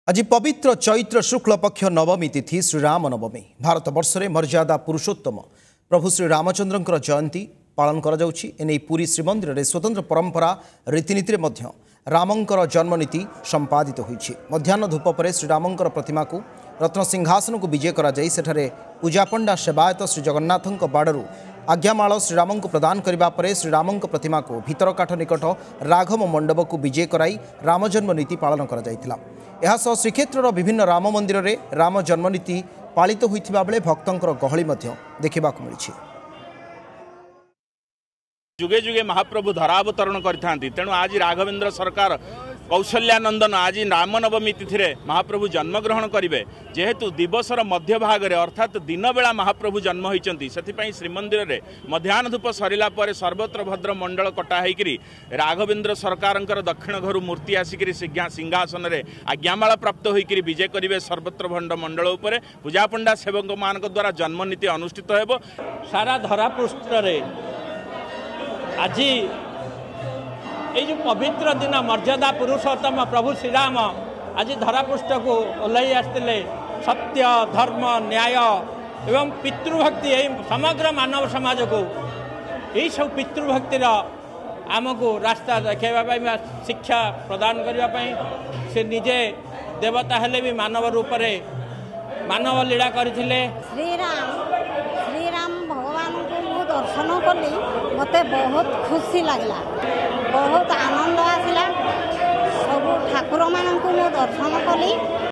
आज पवित्र चैत्र शुक्ल पक्ष नवमी तिथि श्रीराम नवमी भारत वर्ष में मर्यादा पुरुषोत्तम प्रभु श्री रामचंद्र जयंती पालन कर पुरी श्रीमंदिर में स्वतंत्र परंपरा रीतिनीति रामंकर जन्मनीति संपादित होइछि। मध्याह्न धूप पर श्रीरामंकर प्रतिमा को रत्न सिंहासन को विजय करा जाई सेठारे पूजापंडा सेवायत श्री जगन्नाथ बाड़ू आज्ञामाल श्रीराम को प्रदान करने पर श्रीराम प्रतिमा को भितरकाठ निकट राघव मंडप को विजय कराई राम जन्मनीति पालन कर श्रीक्षेत्र विभिन्न राम मंदिर में राम जन्मनीति पालित होइथिबा बेले भक्तंकर गहली देखा मिली। जुगे जुगे महाप्रभु धरावतरण करथांती तेणु आज राघवेंद्र सरकार कौशल्यानंदन आज रामनवमी तिथि महाप्रभु जन्मग्रहण करेंगे जेहेतु दिवसर मध्य भाग में अर्थात दिन बेला महाप्रभु जन्म होती से श्रीमंदिर में मध्याह्न धूप सरला पर सर्वत्र भद्र मंडल कटा होकर राघवेंद्र सरकार दक्षिण घर मूर्ति आसिक सिंहासन में आज्ञामाला प्राप्त होकर विजय करेंगे सर्वत्र भंड मंडल उपर पूजापंडा सेवक मान द्वारा जन्मनीति अनुष्ठित हो सारा धरापृष्ठ आज ये पवित्र दिन मर्यादा पुरुषोत्तम प्रभु श्रीराम आज धरापृष्ठ को ओह्लई आसते सत्य धर्म न्याय एवं पितृभक्ति समग्र मानव समाज को यही सब पितृभक्तिर आमको रास्ता देखा शिक्षा प्रदान करने से निजे देवता हेले भी मानव रूप में मानव लीला करथिले। श्रीराम भगवान को मु दर्शन कली मते बहुत खुशी लगला बहुत आनंद आसला सब ठाकुर मान को मु दर्शन कली